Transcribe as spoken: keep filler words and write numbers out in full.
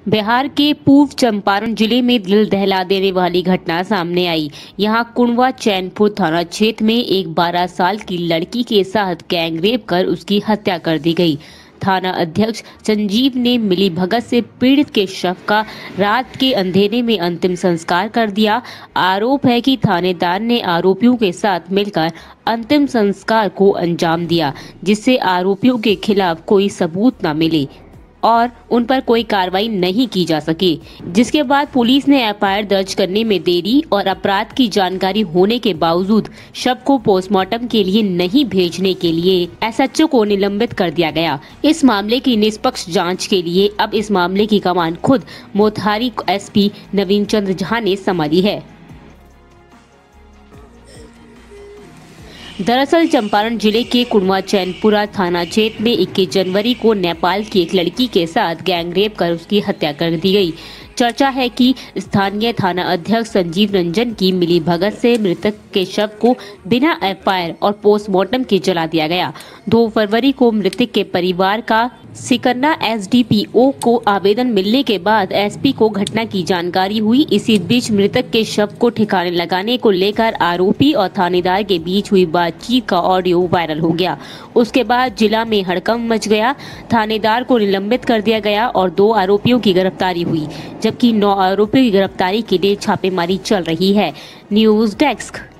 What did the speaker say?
बिहार के पूर्व चंपारण जिले में दिल दहला देने वाली घटना सामने आई। यहां कुंडवा चैनपुर थाना क्षेत्र में एक बारह साल की लड़की के साथ गैंगरेप कर उसकी हत्या कर दी गई। थाना अध्यक्ष संजीव ने मिली भगत से पीड़ित के शव का रात के अंधेरे में अंतिम संस्कार कर दिया। आरोप है कि थानेदार ने आरोपियों के साथ मिलकर अंतिम संस्कार को अंजाम दिया, जिससे आरोपियों के खिलाफ कोई सबूत न मिले और उन पर कोई कार्रवाई नहीं की जा सकी, जिसके बाद पुलिस ने एफ आई आर दर्ज करने में देरी और अपराध की जानकारी होने के बावजूद शव को पोस्टमार्टम के लिए नहीं भेजने के लिए एस एच ओ को निलंबित कर दिया गया। इस मामले की निष्पक्ष जांच के लिए अब इस मामले की कमान खुद मोतिहारी एस पी नवीन चंद्र झा ने संभाली है। दरअसल चंपारण जिले के कुंडवा चैनपुरा थाना क्षेत्र में इक्कीस जनवरी को नेपाल की एक लड़की के साथ गैंगरेप कर उसकी हत्या कर दी गई। चर्चा है कि स्थानीय थाना अध्यक्ष संजीव रंजन की मिली भगत से मृतक के शव को बिना एफ आई आर और पोस्टमार्टम के जला दिया गया। दो फरवरी को मृतक के परिवार का सिकन्ना एस डी पी ओ को आवेदन मिलने के बाद एस पी को घटना की जानकारी हुई। इसी बीच मृतक के शव को ठिकाने लगाने को लेकर आरोपी और थानेदार के बीच हुई बातचीत का ऑडियो वायरल हो गया। उसके बाद जिला में हड़कंप मच गया। थानेदार को निलंबित कर दिया गया और दो आरोपियों की गिरफ्तारी हुई, जबकि नौ आरोपियों की गिरफ्तारी के लिए छापेमारी चल रही है। News desk.